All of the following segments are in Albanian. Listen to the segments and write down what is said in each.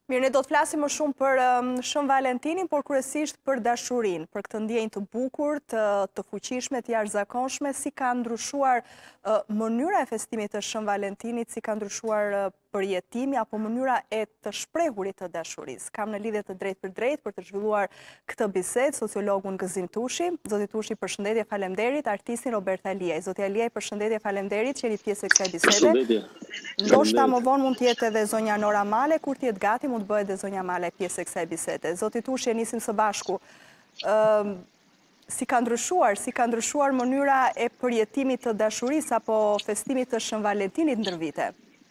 Mirë, ne do të flasim më shumë për Shën Valentinin, por kryesisht për dashurinë, për këtë ndjenjë të bukur, të fuqishme, të jashtëzakonshme, si ka ndryshuar mënyra e festimit të Shën Valentinit, si ka ndryshuar përjetimi apo mënyra e të shprehurit të dashurisë. Kam në lidhje të drejtë për të zhvilluar këtë bisedë sociologun Gëzim Tushi. Zoti Tushi, përshëndetje, faleminderit, artistin Roberta Aliaj. Zoti Aliaj, përshëndetje, faleminderit që jeni pjesë e kësaj bisede. Ndoshta më vonë mund të jetë edhe zonja Nora Male, kur të jetë gati mund të bëhet edhe zonja Male pjesë e kësaj bisede. Zoti Tushi, nisim së bashku. Si ka ndryshuar mënyra e përjetimit të dashurisë apo festimit të Shën Valentinit ndër vite?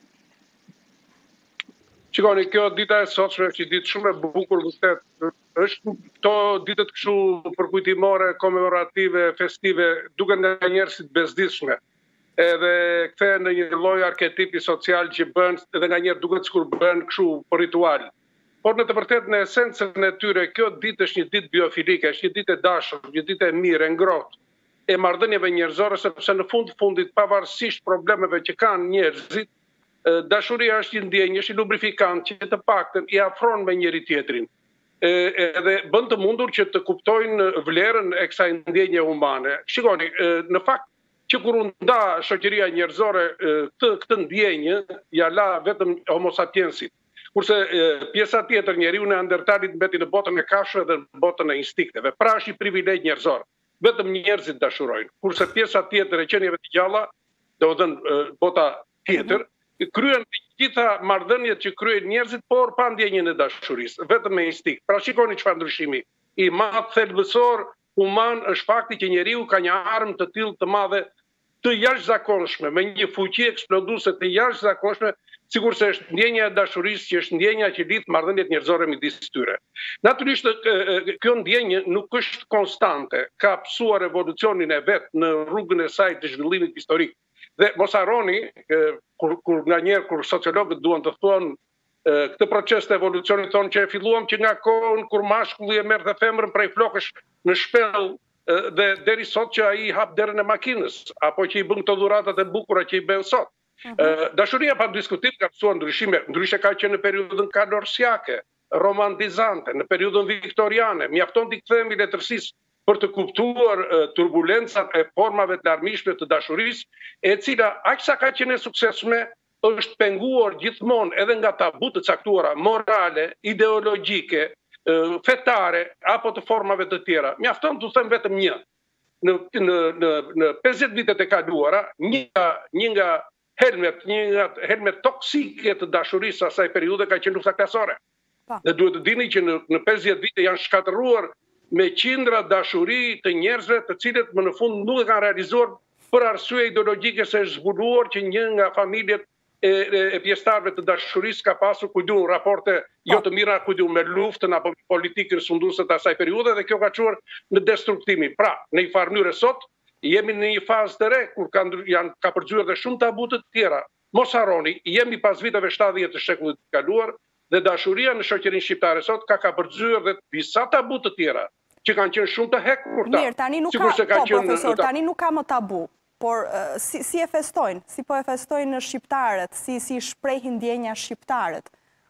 Shikoni, kjo dita e sotshme është një ditë shumë e bukur vërtet. Është këto ditët kështu përkujtimore, komemorative, festive, duken nganjëherë si të bezdisshme. Edhe kthehen në një lloj arketipi social që bën edhe nganjëherë duket sikur bën kështu për ritual. Por në të vërtetë në esencën e tyre kjo ditë është një ditë biofilike, është një ditë e dashur, një ditë e mirë, e ngrohtë, e marrëdhënieve njerëzore, sepse në fundit pavarësisht problemeve që kanë njerëzit, dashuria është një ndjenjë, është një lubrifikant që të paktën i afron me njëri tjetrin. Edhe bën të mundur që të kuptojnë vlerën e kësaj ndjenje humane. Shikoni, në fakt që kur u nda shoqëria njerëzore këtë ndjenjë, ja la vetëm Homo sapiensit. Kurse pjesa tjetër, njeriu neandertalit mbeti në botën e kafshëve dhe në botën e instinkteve. Pra është një privilegj njerëzor. Vetëm njerëzit dashurojnë. Kurse pjesa tjetër e qenieve të gjalla, domethënë bota tjetër, kryen gjitha marrëdhëniet që kryen njerëzit, por pa ndjenjën e dashurisë, vetëm me instinkt. Pra shikoni çfarë ndryshimi. I madh thelbësor human është fakti që njeriu ka një armë të tillë të madhe, të jashtëzakonshme, me një fuqi eksploduese të jashtëzakonshme, sikurse është ndjenja e dashurisë, që është ndjenja që lidh marrëdhëniet njerëzore midis tyre. Natyrisht kjo ndjenjë nuk është konstante, ka psuar evolucionin e vet në rrugën e saj të zhvillimit historik. Dhe mos harroni, kur sociologët duan të thonë këtë proces të evolucionit thonë që e filluam që nga kohën kur mashkulli e merrte femrën prej flokësh në shpellë dhe deri sot që ai hap derën e makinës, apo që i bën këto dhuratat e bukura që i bën sot. Dashuria pa diskutim ka psuar ndryshime, ndryshe ka qenë në periudhën kalorsiake, romantizante, në periudhën viktoriane. Mjafton t'i kthehemi letërsisë për të kuptuar turbulencat e formave të larmishme të dashurisë, e cila aq sa ka qenë e suksesshme, është penguar gjithmonë edhe nga tabu të caktuara morale, ideologjike, fetare apo të formave të tjera. Mjafton t'u them vetëm një. Në 50 vitet e kaluara, një nga helmet toksike të dashurisë asaj periudhe ka qenë lufta klasore. Dhe duhet të dini që në 50 vite janë shkatëruar me qindra dashuri të njerëzve të cilët më në fund nuk e kanë realizuar për arsye ideologjike, se është zbuluar që një nga familjet e pjesëtarëve të dashurisë ka pasur kujdu raporte jo të mira, kujdu me luftën apo politikën sunduese të asaj periudhe, dhe kjo ka çuar në destruktimin. Pra, në një farë mënyrë sot jemi në një fazë të re kur ka përzyer dhe shumë tabu të tjera. Mos harroni, jemi pas viteve 70 të shekullit të kaluar dhe dashuria në shoqërinë shqiptare sot ka përzyer dhe disa tabu të tjera që kanë qenë shumë të hekurta. Mirë, tani nuk ka, profesor, tani nuk ka më tabu. Por si e festojnë? Si po e festojnë shqiptarët? Si shprehin ndjenja shqiptarët?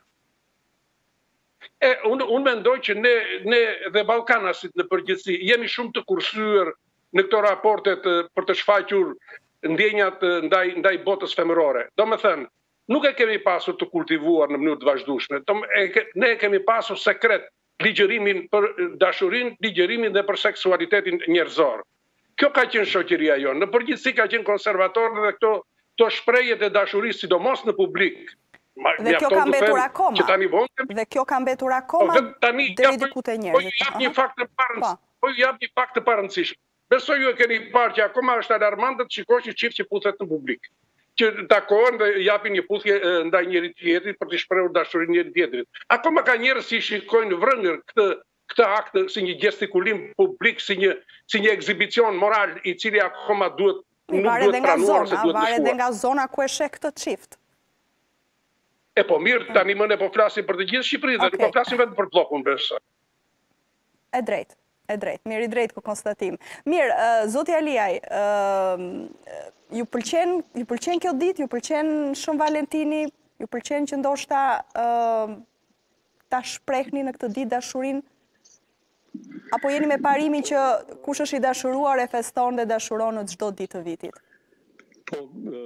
Unë mendoj që ne dhe ballkanasit në përgjithësi jemi shumë të kursyer në këto raportet për të shfaqur ndjenjat ndaj botës femërore. Domethënë, nuk e kemi pasur të kultivuar në mënyrë të vazhdueshme. Ne e kemi pasur sekret ligjërimin për dashurinë, ligjërimin dhe për seksualitetin njerëzor. Kjo ka qenë shoqëria jonë. Në përgjithësi ka qenë konservatore dhe këto shprehjet e dashurisë, sidomos në publik. Dhe kjo ka mbetur akoma. Dhe kjo ka mbetur akoma deri diku te njerëzit. Po ju jap një fakt të parëndësishëm. Besoj ju e keni parë që akoma është alarmante të shikosh një çift që puthet në publik, që takohen dhe japin një puthje ndaj njëri tjetrit për të shprehur dashurinë njëri tjetrit. Akoma ka njerëz që shikojnë vërnër këtë akt si një gestikulim publik, si një ekzibicion moral i cili akoma nuk duhet pranuar se duhet dëshuar. Varet edhe nga zona ku e sheh këtë çift. Po mirë, tani më ne po flasim për të gjithë Shqipërinë, dhe nuk po flasim vetëm për bllokun, besoj. E drejtë. Mirë, i drejtë ku konstatim. Mirë, zoti Aliaj, ju pëlqen kjo ditë, ju pëlqen Shën Valentini, ju pëlqen që ndoshta ta shprehni në këtë ditë dashurinë? Apo jeni me parimin që kush është i dashuruar e feston dhe dashuron në çdo ditë të vitit? Po,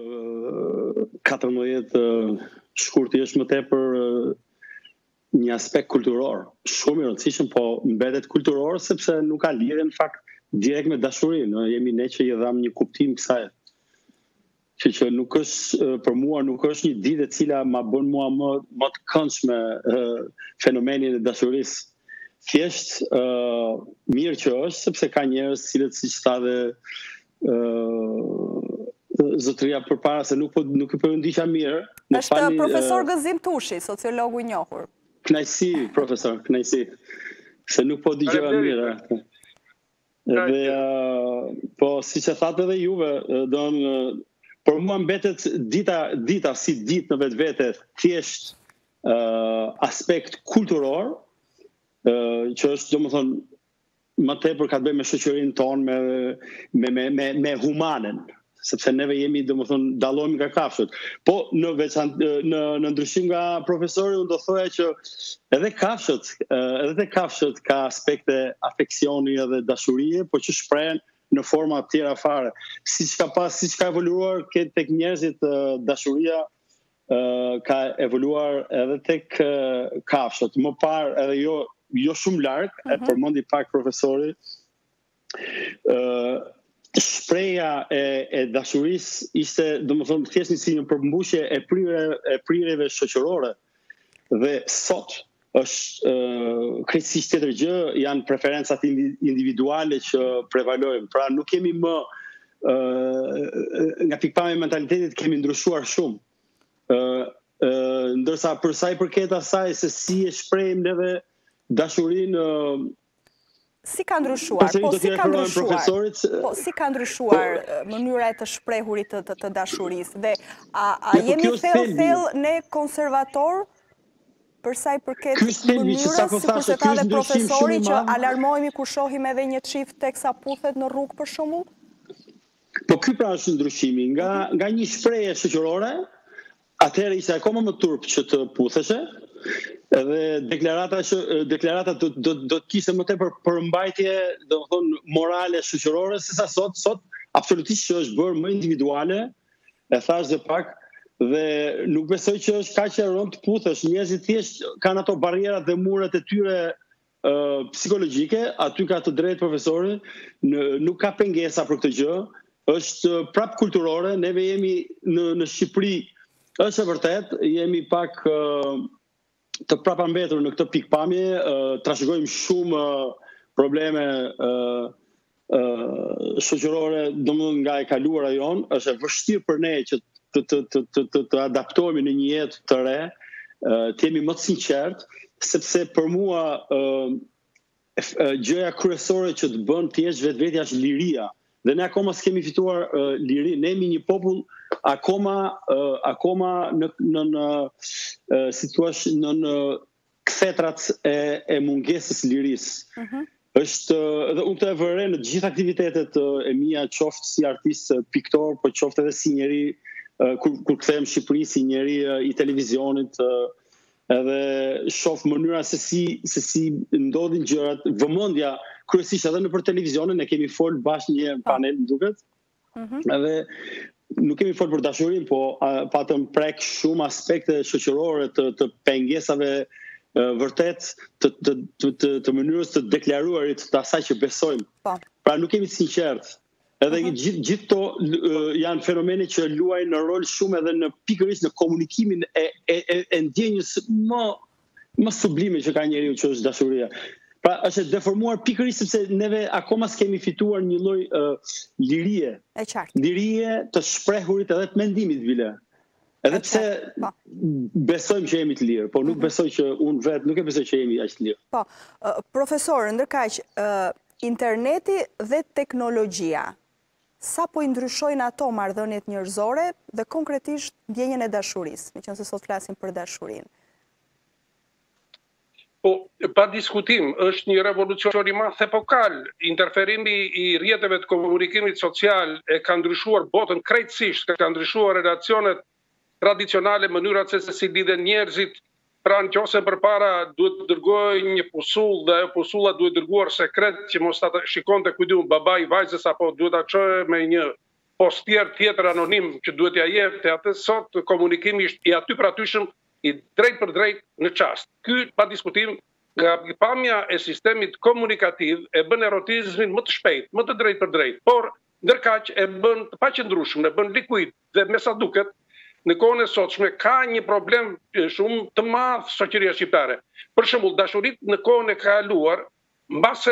14 shkurti është më tepër një aspekt kulturor, shumë i rëndësishëm, po mbetet kulturor sepse nuk ka lidhje në fakt direkt me dashurinë. Jemi ne që i dham një kuptim kësaj. Që nuk është, për mua nuk është një ditë e cila ma bën mua më të këndshme fenomenin e dashurisë. Thjesht mirë që është, sepse ka njerëz cilët siç tha dhe zotëria përpara se nuk i përndisha mirë. Është profesor Gëzim Tushi, sociologu i njohur. Kënaqësi, profesor, kënaqësi. Se nuk po dëgjova mirë. Dhe po siç e thatë edhe juve, por mua mbetet dita si ditë në vetvete thjesht aspekt kulturor, që është domethënë më tepër ka të bëjë me shoqërinë tonë, me humanën, sepse neve jemi domethënë dallohemi nga kafshët. Po në ndryshim nga profesori, unë do thoya që edhe te kafshët ka aspekte afeksioni edhe dashurie, po që shprehen në forma tjera fare. Siç ka evoluar tek njerëzit dashuria, ka evoluar edhe tek kafshët. Më parë edhe jo shumë larg, e përmendi pak profesori, shpreha e dashurisë ishte domethënë thjesht si një përmbushje e prirjeve shoqërore. Dhe sot është krejtësisht tjetër gjë, janë preferencat individuale që prevalojnë. Pra nuk kemi më nga pikpamja e mentalitetit kemi ndryshuar shumë. Ndërsa për sa i përket asaj se si e shprehim neve dashurinë, si ka ndryshuar? Si ka ndryshuar mënyra e të shprehurit të dashurisë? Dhe a jemi thellë ne konservator për sa i përket mënyrës, sikur se tha dhe profesori, që alarmohemi kur shohim edhe një çift teksa puthet në rrugë për shembull? Po ky pra është ndryshimi, nga një shprehje shoqërore, atëherë ishte akoma më turp që të putheshe, edhe deklarata do të kishte më tepër përmbajtje, domethënë morale shoqërore, sesa sot absolutisht që është bërë më individuale, e thash dhe pak, dhe nuk besoj që është kaq e rëndë të puthesh. Njerëzit thjesht kanë ato barrierat dhe muret e tyre psikologjike, aty ka të drejtë profesori, nuk ka pengesa për këtë gjë, është prap kulturore. Neve jemi në Shqipëri, është e vërtet, jemi pak të prapambetur në këtë pikpamje, trashëgojmë shumë probleme shoqërore domethënë nga e kaluara jon, është e vështirë për ne që të adaptohemi në një jetë të re, të jemi më të sinqert, sepse për mua gjëja kryesore që të bën të jesh vetvetja është liria. Dhe ne akoma s'kemi fituar liri, ne jemi një popull akoma në kthetrat e mungesës lirisë. Dhe unë të e vëre në gjithë aktivitetet e mia, qoftë si artist piktor, po qoftë edhe si njeri kur kthehem në Shqipëri, si njeri i televizionit, edhe shoh mënyra se si ndodhin gjërat, vëmendja kryesisht edhe nëpër televizionin, ne kemi folë bashkë një panel, më duket. Edhe nuk kemi folë për dashurinë, po patëm prek shumë aspekte shoqërore të pengesave vërtet të mënyrës të deklaruarit të asaj që besojmë. Pra nuk kemi sinqert. Edhe gjithë to janë fenomene që luajnë në rol shumë edhe në pikërisht në komunikimin e ndjenjës më sublime që ka njeriu, që është dashuria. Pra është e deformuar pikërisht sepse neve akoma s'kemi fituar një lloj lirie. Lirie të shprehurit edhe të mendimit bile. Edhe pse besojmë që jemi të lirë, po nuk besoj që unë vetë nuk e besoj që jemi aq të lirë. Po, profesor, ndërkaq interneti dhe teknologjia, sa po i ndryshojnë ato marrëdhëniet njerëzore dhe konkretisht ndjenjen e dashurisë, meqense sot flasim për dashurinë? Po, pa diskutim, është një revolucion i madh epokal. Interferimi i rrjeteve të komunikimit social e ka ndryshuar botën krejtësisht, ka ndryshuar relacionet tradicionale, mënyrat se si lidhen njerëzit, Pra në qoftë se përpara duhet të dërgoj një pusull dhe ajo pusulla duhet dërguar sekret që mos ta shikonte ku diun babai i vajzës apo duhet ta çojë me një postier tjetër anonim që duhet ja jepte atë. Sot komunikimi është i aty për atyshëm, i drejt për drejt në çast. Ky pa diskutim nga pamja e sistemit komunikativ e bën erotizmin më të shpejt, më të drejt për drejt, por ndërkaq e bën të paqëndrueshëm, e bën likuid dhe me sa duket në kohën e sotshme ka një problem shumë të madh shoqëria shqiptare. Për shembull, dashuritë në kohën e kaluar, mbase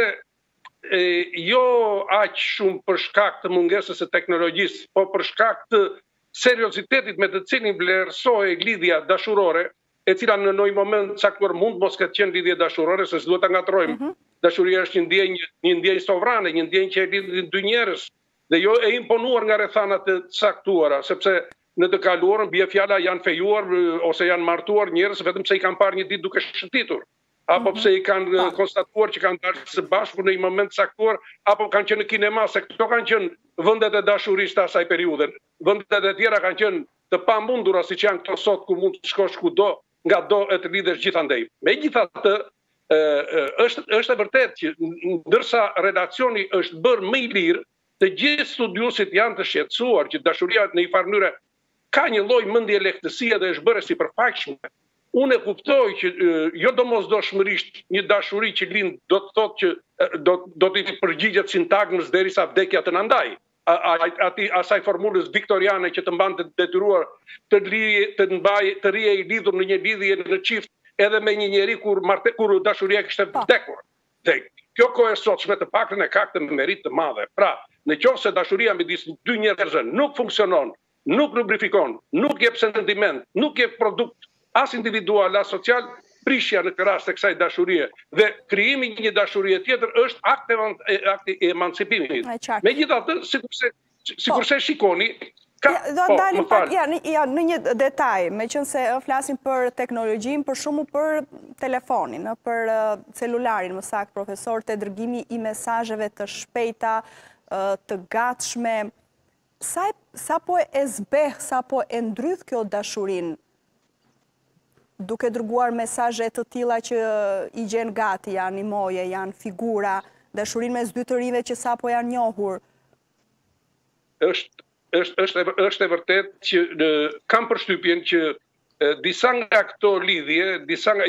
jo aq shumë për shkak të mungesës së teknologjisë, po për shkak të seriozitetit me të cilin vlerësohej lidhja dashurore, e cila në një moment caktuar mund mos ketë qenë lidhje dashurore, se s'duhet ta ngatrojmë. Dashuria është një ndjenjë sovrane, një ndjenjë që e lidhin dy njerëz, dhe jo e imponuar nga rrethanat e caktuara, sepse në të kaluarën bie fjala janë fejuar ose janë martuar njerëz vetëm pse i kanë parë një ditë duke shëtitur, apo pse i kanë konstatuar që kanë dalë së bashku në një moment caktuar, apo kanë qenë në kinema, se këto kanë qenë vendet e dashurisë të asaj periudhe. Vendet e tjera kanë qenë të pamundura siç janë këto sot, ku mund të shkosh kudo, nga do e të lidhesh gjithandej. Megjithatë, është e vërtetë që ndërsa relacioni është bërë më i lirë, të gjithë studiuesit janë të shqetësuar që dashuria në një farë mënyrë ka një lloj mendje lehtësie dhe është bërë sipërfaqshme. Unë e kuptoj që jo domosdoshmërisht një dashuri që lind do të thotë që do të përgjigjet sintagmës derisa vdekja të na ndaj. Asaj formulës viktoriane që të mbante të detyruar të rije i lidhur në një lidhje në çift edhe me një njeri kur dashuria kishte vdekur. Dhe kjo kohë e sotshme të paktën e ka këtë merit të madhe. Pra, nëse dashuria midis dy njerëzve nuk funksionon, nuk lubrifikon, nuk jep sentiment, nuk jep produkt as individual as social, prishja në këtë rast e kësaj dashurie dhe krijimi një dashurie tjetër është akti i emancipimit. Megjithatë, sikurse shikoni, do ndalim në një detaj, meqense flasim për teknologjinë, për shumë për telefonin, për celularin, më saktë, profesor, te dërgimi i mesazheve të shpejta, të gatshme. Sa po e zbeh, sa po e ndryth kjo dashurin, duke dërguar mesazhe të tilla që i gjen gati, janë imoje, janë figura, dashurin mes dy të rinjve që sapo janë njohur. Është e vërtet që kam përshtypjen që disa nga këto lidhje,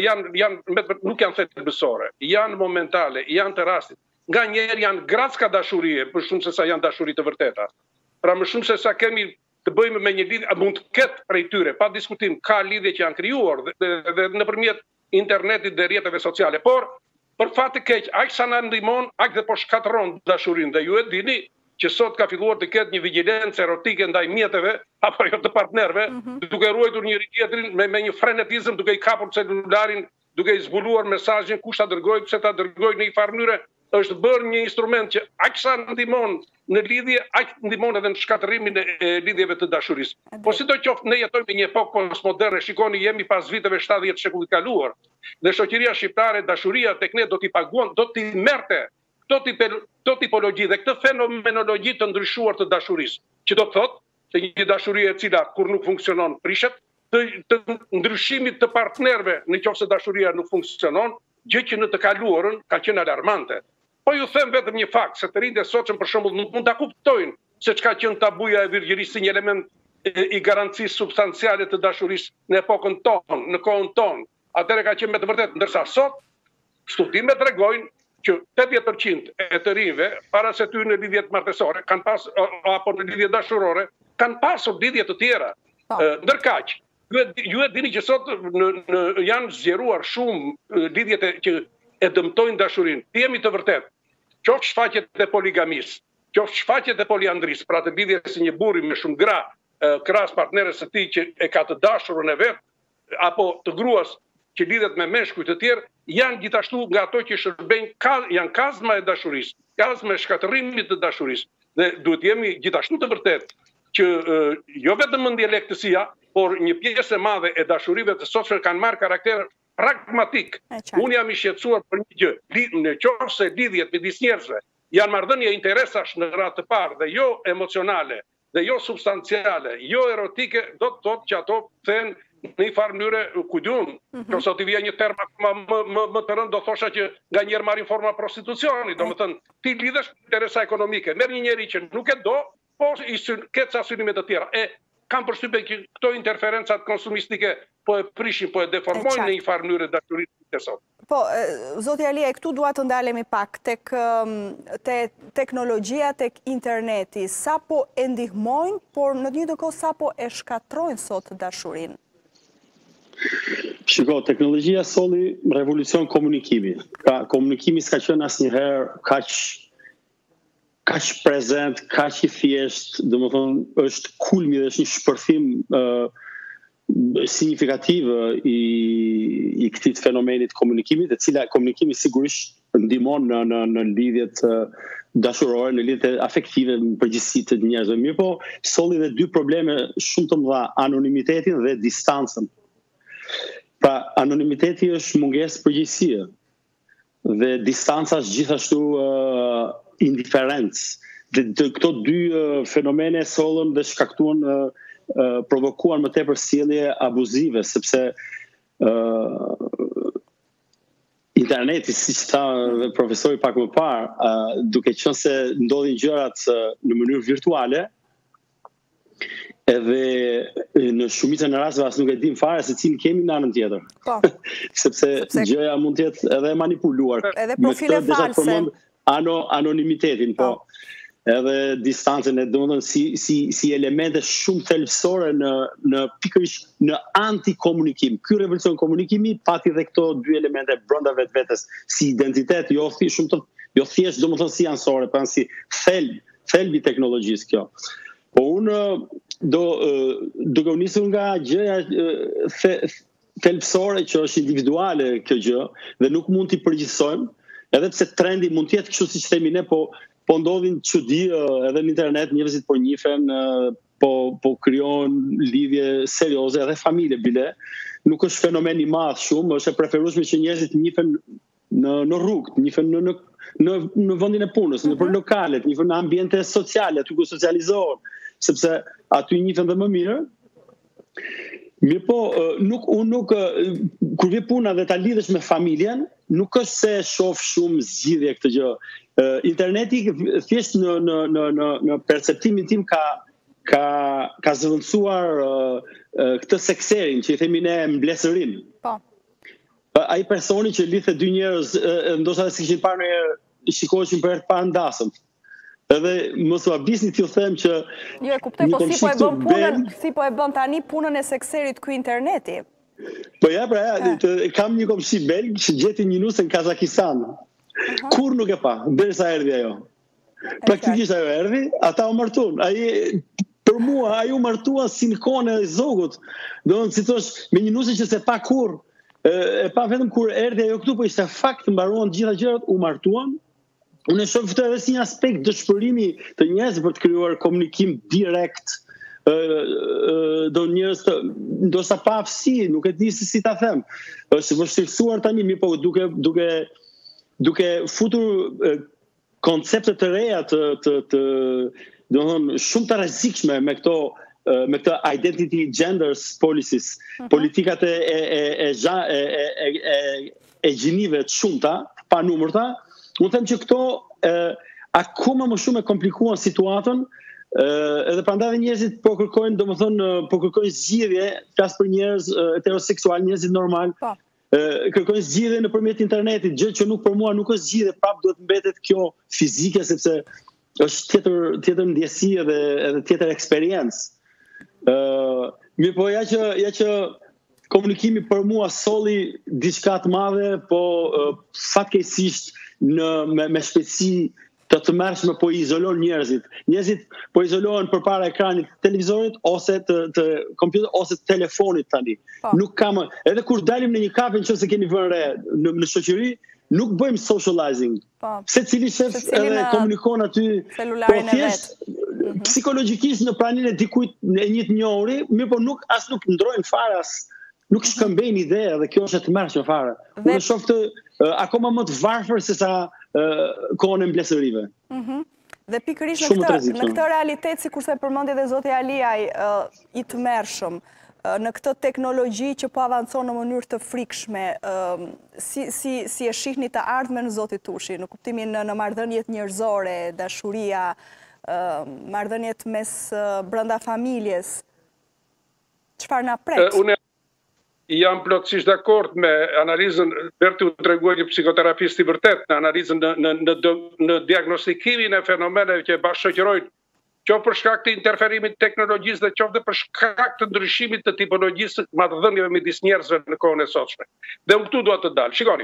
nuk janë thelbësore, janë momentale, janë të rastit. Nga njerë janë gracka dashurie, për shumë se sa janë dashuri të vërteta. Pra më shumë se sa kemi të bëjmë me një lidhje, mund të ketë prej tyre, pa diskutim, ka lidhje që janë krijuar dhe nëpërmjet internetit dhe rrjeteve sociale. Por, për fat të keq, aq sa na ndihmon, aq dhe po shkatërron dashurinë. Dhe ju e dini që sot ka filluar të ketë një vigjilencë erotike ndaj mjeteve apo jo të partnerëve, duke ruajtur njëri tjetrin me një frenetizëm, duke i kapur celularin, duke i zbuluar mesazhin, kush ta dërgoi, pse ta dërgoi, në një farë mënyrë është bërë një instrument që aq sa ndihmon në lidhje, aq ndihmon edhe në shkatërimin e lidhjeve të dashurisë. Po sidoqoftë ne jetojmë në një epokë postmoderne, shikoni jemi pas viteve 70 të shekullit kaluar, dhe shoqëria shqiptare, dashuria tek ne do t'i paguan, do t'i merrte këto tipologji dhe këtë fenomenologji të ndryshuar të dashurisë, që do të thotë se një dashuri e cila kur nuk funksionon prishet, të ndryshimit të partnerëve nëse dashuria nuk funksionon, gjë që në të kaluarën ka qenë alarmante. Po ju them vetëm një fakt, se të rinjtë e sotshëm për shembull nuk mund ta kuptojnë se çka qenë tabuja e virgjërisë si një element i garancisë substanciale të dashurisë në epokën tonë, në kohën tonë. Atëherë ka qenë me të vërtetë, ndërsa sot studimet tregojnë që 80% e të rinjve para se ty në lidhjet martësore apo në lidhje dashurore kanë pasur lidhje të tjera. Ndërkaq, ju e dini që sot janë zgjeruar shumë lidhjet që e dëmtojnë dashurinë. Jemi të vërtetë, qoftë shfaqjet e poligamisë, qoftë shfaqjet e poliandrisë, pra të lidhjes së një burri me shumë gra krahas partneres së tij që e ka të dashurën e vet, apo të gruas që lidhet me meshkuj të tjerë, janë gjithashtu nga ato që shërbejnë, janë kazma e dashurisë, kazma e shkatërimit të dashurisë. Dhe duhet jemi gjithashtu të vërtetë që jo vetëm mendje lehtësia, por një pjesë e madhe e dashurive të sotshme kanë marrë karakter pragmatik. Unë jam i shqetësuar për një gjë. Nëse lidhjet midis njerëzve janë marrëdhënie interesash në radhë të parë dhe jo emocionale, dhe jo substanciale, jo erotike, do të thotë që ato kthehen në një farë mënyre, kujtun, nëse t'i vija një term akoma më të rënd, do thosha që nga njerë marrin forma prostitucioni, do më thënë, ti lidhesh interesa ekonomike, merr një njeri që nuk e do, po ke ca synime të tjera. Kam përshtypjen që këto interferencat konsumistike po e prishin, po e deformojnë në një farë mënyrë dashurinë të sot. Po, zoti Alia, këtu dua të ndalemi pak tek teknologjia, tek interneti, sa po e ndihmojnë, por në të njëjtën kohë sa po e shkatrojnë sot dashurinë? Shiko, teknologjia solli revolucion komunikimi. Komunikimi s'ka qenë asnjëherë kaq prezent, kaq i thjesht, domethënë është kulmi dhe është një shpërthim signifikativ i këtij fenomenit komunikimit, e cila komunikimi sigurisht ndihmon në lidhjet dashurore, në lidhjet afektive në përgjithësi të njerëzve. Mirë po, solli dhe dy probleme shumë të mëdha, anonimitetin dhe distancën. Pra, anonimiteti është mungesë përgjegjësie dhe distanca është gjithashtu indiferencë. Dhe këto dy fenomene sollën dhe shkaktuan provokuan më tepër sjellje abuzive, sepse interneti, siç tha profesori pak më parë, duke qenë se ndodhin gjërat në mënyrë virtuale, edhe në shumicën e rasteve as nuk e dim fare se cilin kemi në anën tjetër. Po. Sepse gjëja mund të jetë edhe manipuluar. Edhe profile false. Anonimitetin, po. Edhe distancën, domethënë si elemente shumë thelbësore në pikërisht në antikomunikim. Ky revolucion komunikimi pati dhe këto dy elemente brenda vetvetes, si identitet, jo thjesht domethënë si ansore, pra si thelbi i teknologjisë kjo. Po unë duke u nisur nga gjëja thelbësore që është individuale kjo gjë dhe nuk mund t'i përgjithsojmë, edhe pse trendi mund të jetë kështu siç themi ne, po ndodhin çudi edhe në internet, njerëzit po njihen, po krijojnë lidhje serioze, edhe familje bile. Nuk është fenomen i madh shumë, është e preferueshme që njerëzit njihen në rrugë, njihen në vendin e punës, në lokalet, njihen në ambiente sociale, aty ku socializohen, sepse aty njihen dhe më mirë. Mirë po, kur vjen puna dhe ta lidhesh me familjen, nuk është se shoh shumë zgjidhje këtë gjë. Interneti thjesht në perceptimin tim ka zëvendësuar këtë sekserin, që i themi ne mblesërin. Po. Ai personi që lidhte dy njerëz, ndoshta se kishin parë ndonjëherë, shikoheshin për herë të parë ndasëm. Edhe mos u habisni t'ju them që jo, e kuptoj, po si po e bën tani punën e sekserit ky interneti. Po ja, kam një komshi belg që gjeti një nusë në Kazakistan. Kur nuk e pa, derisa erdhi ajo. Praktikisht ajo erdhi, ata u martuan. Për mua, ai u martua si në kohën e zogut. Domethënë, si thosh, me një nusë që se pa kurrë, e pa vetëm kur erdhi ajo këtu, po ishte fakt, mbaruan gjitha gjërat, u martuan. Unë e shoh këtë edhe si një aspekt dëshpërimi të njerëzve për të krijuar komunikim direkt, do njerëz ndoshta pa aftësi, nuk e di se si ta them. Është vështirësuar tani, mirë po duke futur koncepte të reja domethënë shumë të rrezikshme me këtë identity genders policies, politikat e gjinive të shumta, pa numërta. Unë them që këto akoma më shumë e komplikuan situatën, edhe prandaj njerëzit po kërkojnë zgjidhje, flas për njerëz heteroseksual, njerëzit normal. Kërkojnë zgjidhje nëpërmjet internetit, gjë që nuk për mua nuk është zgjidhje, prapë duhet mbetet kjo fizike, sepse është tjetër ndjesi edhe tjetër eksperiencë. Mirë po ja që komunikimi për mua solli diçka të madhe, po fatkeqësisht me shpejtësi të mërshme po i izolon njerëzit. Njerëzit po izolohen përpara ekranit të televizorit ose të kompjuterit ose të telefonit tani. Nuk kam, edhe kur dalim në një kafe nëse keni vënë re në shoqëri, nuk bëjmë socializing. Secili shef edhe komunikon aty, po thjesht psikologjikisht në praninë e dikujt e një të njohuri, mirë po nuk ndrojnë fare nuk shkëmbejnë ide dhe kjo është e të mërshme fare. Unë shoh këtë akoma më të varfër se sa kohën e mblesërive. Dhe pikërisht në këtë realitet, sikurse përmendi dhe zoti Aliaj, i të mërshëm, në këtë teknologji që po avancon në mënyrë të frikshme, si e shihni të ardhmen Zoti Tushi, në kuptimin në marrëdhëniet njerëzore, dashuria, marrëdhëniet mes brenda familjes, çfarë na pret? Unë jam plotësisht dakord me analizën, Berti u treguar një psikoterapist i vërtet, në analizën në diagnostikimin e fenomeneve që bashkëqyrojnë, qoftë për shkak të interferimit të teknologjisë dhe qoftë për shkak të ndryshimit të tipologjisë të marrëdhënieve midis njerëzve në kohën e sotshme. Dhe unë këtu dua të dal. Shikoni,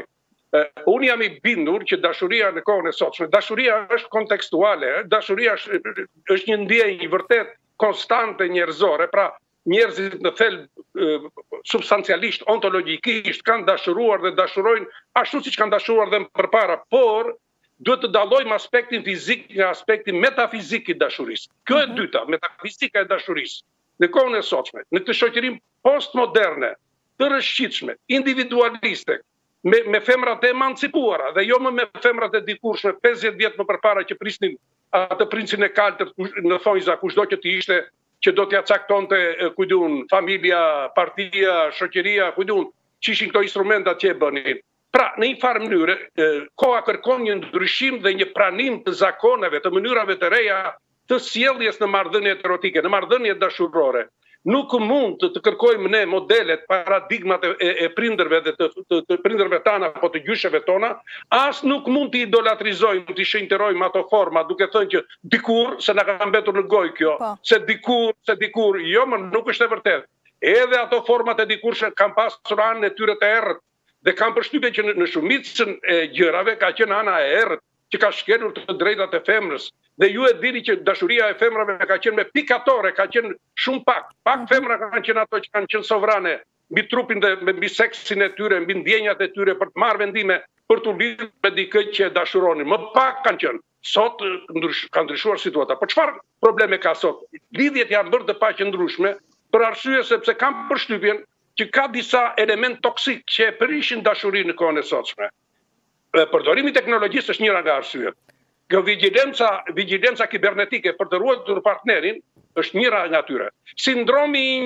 unë jam i bindur që dashuria në kohën e sotshme, dashuria është kontekstuale, dashuria është një ndjenjë vërtet konstante njerëzore, pra njerëzit në thelb substancialisht, ontologjikisht kanë dashuruar dhe dashurojnë ashtu siç kanë dashuruar dhe më përpara, por duhet të dallojmë aspektin fizik nga aspekti metafizik i dashurisë. Kjo e dyta, metafizika e dashurisë. Në kohën e sotshme, në këtë shoqëri postmoderne, të rrëshqitshme, individualiste, me femrat e emancipuara dhe jo më me femrat e dikurshme 50 vjet më përpara që prisnin atë princin e kaltër në thonjza kushdo që të ishte, që do t'ja caktonte familja, partia, shoqëria, që ishin këto instrumentat që e bënin. Pra, në një farë mënyrë, koha kërkon një ndryshim dhe një pranim të zakoneve, të mënyrave të reja të sjelljes në marrëdhëniet erotike, në marrëdhëniet dashurore. Nuk mund të kërkojmë ne modelet, paradigmat e prindërve dhe të prindërve tana, apo të gjysheve tona, as nuk mund të idolatrizojmë, të shenjterojmë ato forma, duke thënë që dikur, se na ka mbetur në gojë kjo, se dikur, jo, më nuk është e vërtet. Edhe ato format e dikur kanë pasur anën e tyre të errët, dhe kam përshtypjen që në shumicën e gjërave ka qenë ana e errët, që ka shkelur të drejtat e femrës. Dhe ju e dini që dashuria e femrave ka qenë me pikatore, ka qenë shumë pak. Pak femra kanë qenë ato që kanë qenë sovrane mbi trupin dhe mbi seksin e tyre, mbi ndjenjat e tyre për të marrë vendime, për të lidhur me dikë që e dashuronin. Më pak kanë qenë. Sot ka ndryshuar situata. Po çfarë probleme ka sot? Lidhjet janë bërë të paqëndrueshme për arsye sepse kam përshtypjen që ka disa element toksik që e prishin dashurinë në kohën e sotshme. Përdorimi i teknologjisë është njëra nga arsyet. Kjo vigjilenca kibernetike për të ruajtur partnerin është njëra nga tyre. Sindromi i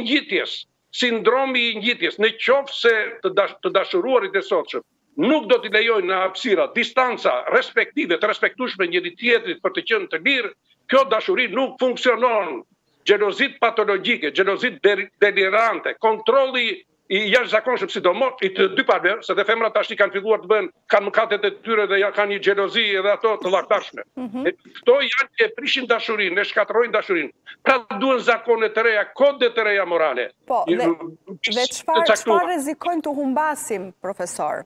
ngjitjes, në qoftë se të dashuruarit e sotshëm nuk do t'i lejojnë në hapësira, distanca respektive, të respektueshme njëri tjetrit për të qenë të lirë, kjo dashuri nuk funksionon. Xhelozit patologjike, xhelozit delirante, kontrolli i jashtëzakonshëm, sidomos i të dy palëve, se dhe femrat tash kanë filluar të bëjnë, kanë mëkatet e tyre dhe ja kanë një xhelozi edhe ato të llaktashme. Këto janë që prishin dashurinë, ne shkatërrojnë dashurinë. Pra duhen zakone të reja, kode të reja morale. Po, dhe çfarë rrezikojnë të humbasim, profesor?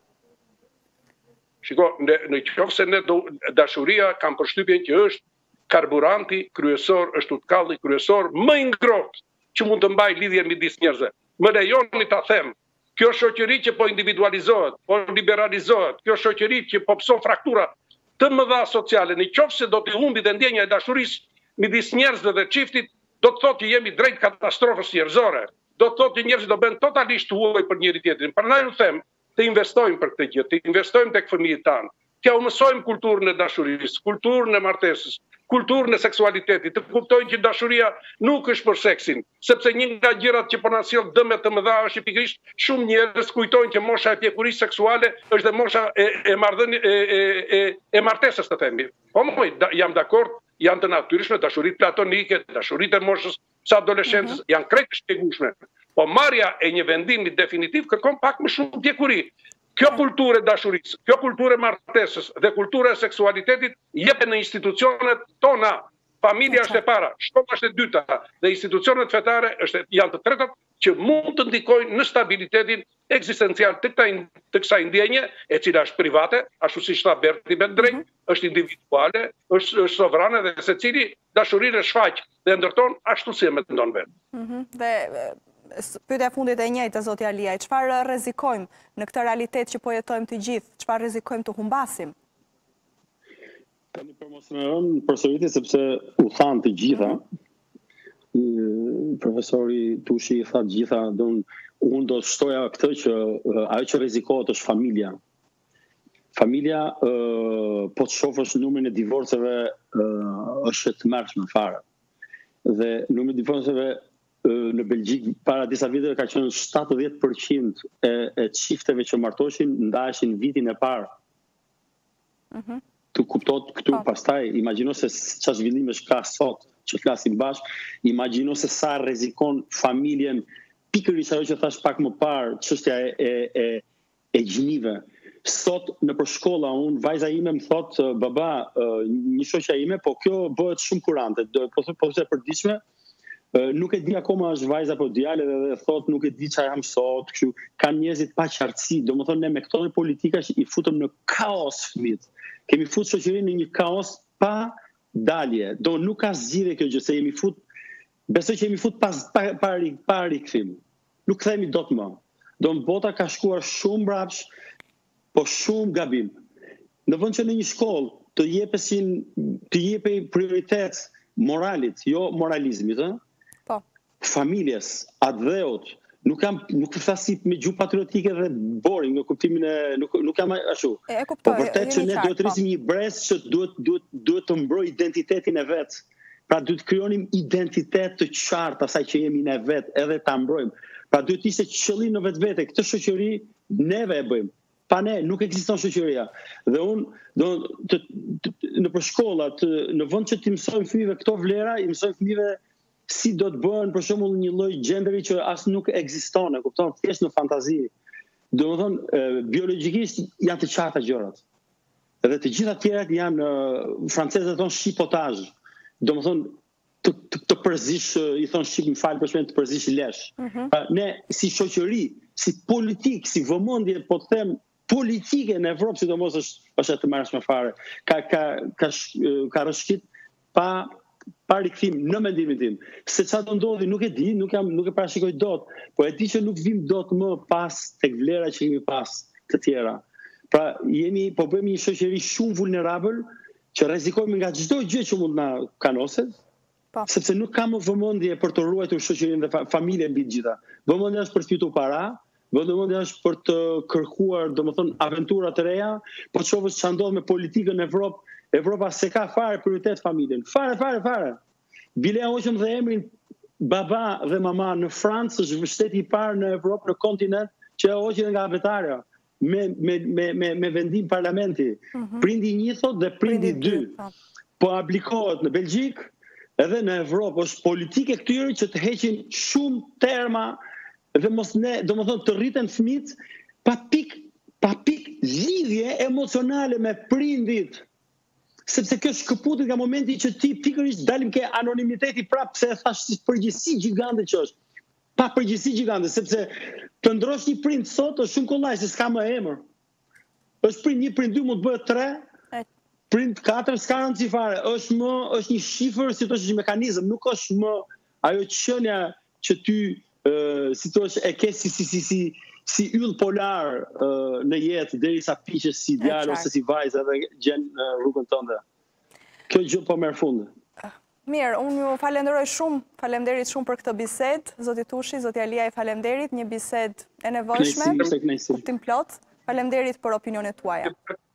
Shiko, në qoftë se ne dashuria kam përshtypjen që është karburanti kryesor, është utkalli kryesor më i ngrohtë që mund të mbajë lidhjen midis njerëzve. Më lejoni ta them, kjo shoqëri që po individualizohet, po liberalizohet, kjo shoqëri që po pson fraktura të mëdha sociale, në qoftë se do të humbi dhe ndjenja e dashurisë midis njerëzve dhe çiftit, do të thotë që jemi drejt katastrofës njerëzore. Do të thotë që njerëzit do bëhen totalisht huaj për njëri tjetrin. Prandaj u them, të investojmë për këtë gjë, të investojmë tek fëmijët tanë. T'ja u mësojmë kulturën e dashurisë, kulturën e martesës, kulturën e seksualitetit, të kuptojnë që dashuria nuk është për seksin, sepse një nga gjërat që po na sjell dëme të mëdha është pikërisht shumë njerëz kujtojnë që mosha e pjekurisë seksuale është dhe mosha e martesës, të themi. Po jam dakord, janë të natyrshme, dashuritë platonike, dashuritë e moshës së adoleshencës, janë krejt shpjegueshme. Po marrja e një vendimi definitiv kërkon pak më shumë pjekuri. Kjo kulturë e dashurisë, kjo kulturë e martesës dhe kultura e seksualitetit jepen në institucionet tona. Familja është e para, shkolla është e dyta dhe institucionet fetare janë të tretat që mund të ndikojnë në stabilitetin ekzistencial të kësaj ndjenje, e cila është private, ashtu siç tha Berti me drejt, është individuale, është sovrane dhe secili dashurinë e shfaq dhe ndërton ashtu si e mendon vetë. Dhe pyetja e fundit e njëjtë, zoti Aliaj, çfarë rrezikojmë në këtë realitet që po jetojmë të gjithë, çfarë rrezikojmë të humbasim? Tani për mos më rënë përsëritje sepse u thanë të gjitha. Profesori Tushi i tha të gjitha, unë do të shtoja këtë që ajo që rrezikohet është familja. Familja, po të shohësh numrin e divorceve është të mërshme fare. Dhe numri i divorceve në Belgjik para disa viteve ka qenë 70% e çifteve që martoheshin ndaheshin vitin e parë. Tu kuptot këtu pastaj, imagjino se çfarë zhvillimesh ka sot që flasim bashkë, imagjino se sa rrezikon familjen pikërisht ajo që thash pak më parë, çështja e gjinive. Sot në për shkolla vajza ime më thot baba, një shoqja ime, po kjo bëhet shumë kurante, po thotë përditshme, nuk e di akoma është vajza po djalë dhe thot nuk e di çfarë jam sot, kështu kanë njerëzit pa qartësi, domethënë ne me këto politikash i futëm në kaos fëmijët. Kemi fut shoqërinë në një kaos pa dalje. Do nuk ka zgjidhje kjo gjë se jemi fut, besoj që jemi fut pa rikthim. Nuk kthehemi dot më. Do bota ka shkuar shumë mbrapsh, po shumë gabim. Në vend që në një shkollë të jepej prioritet moralit, jo moralizmit, po. Familjes, atdheut, nuk thasi me gjuhë patriotike dhe boring në kuptimin e nuk jam ashtu. Po vërtet që ne duhet të rrisim një brez që duhet të mbroj identitetin e vet. Pra duhet të krijonim identitet të qartë asaj që jemi ne vet, edhe ta mbrojmë. Pra duhet të ishte qëllim në vetvete, këtë shoqëri neve e bëjmë. Pa ne nuk ekziston shoqëria. Dhe në për shkolla, në vend që t'i mësojmë fëmijëve këto vlera, i mësojmë fëmijëve si do të bëhen për shembull një lloj gjenderi që as nuk ekziston, e kupton, thjesht në fantazi. Domethënë biologjikisht janë të qarta gjërat. Edhe të gjitha tjerat janë francezët thonë shipotazh. Domethënë të përzish, i thonë shqip, më fal për shembull, të përzish lesh. Ne si shoqëri, si politik, si vëmendje, po të them politike në Evropë, sidomos është e të marrshme fare. Ka rrëshqit pa rikthim në mendimin tim. Se çfarë do ndodhi nuk e di, nuk e parashikoj dot, po e di që nuk vim dot më pas tek vlera që kemi pas të tjera. Pra po bëhemi një shoqëri shumë vulnerabël që rrezikojmë nga çdo gjë që mund na kanoset. Sepse nuk ka më vëmendje për të ruajtur shoqërinë dhe familjen mbi të gjitha. Vëmendja është për të fituar para, vëmendja është për të kërkuar, domethënë, aventura të reja, po çovës çfarë ndodh me politikën në Evropë, Evropa se ka fare prioritet familjen. Fare. Bile hoqëm dhe emrin baba dhe mama në Francë, është shteti i parë në Evropë, në kontinent, që e hoqën nga vetarja, me vendim parlamenti. Prindi 1 thot dhe prindi 2. Po aplikohet në Belgjik, edhe në Evropë është politike këtyre që të heqin shumë terma dhe mos ne, domethënë të rriten fëmijët pa pik lidhje emocionale me prindit. Sepse kjo shkëputet nga momenti që ti pikërisht dalim ke anonimiteti prapë, pse e thash si përgjegjësi gjigande që është. Pa përgjegjësi gjigande, sepse të ndrosh një prind sot është shumë kollaj se s'ka më emër. Është prind 1, prind 2 mund të bëhet 3. Prind 4 s'ka rëndësi fare, është një shifër, si thosh, një mekanizëm, nuk është më ajo qenia që ty si thosh e ke si yll polar në jetë derisa piqesh si djalë ose si vajzë edhe gjen rrugën tënde. Kjo gjë po merr fund. Mirë, unë ju falenderoj shumë, faleminderit shumë për këtë bisedë, zoti Tushi, zoti Aliaj, faleminderit, një bisedë e nevojshme, kuptim plot. Faleminderit për opinionet tuaja.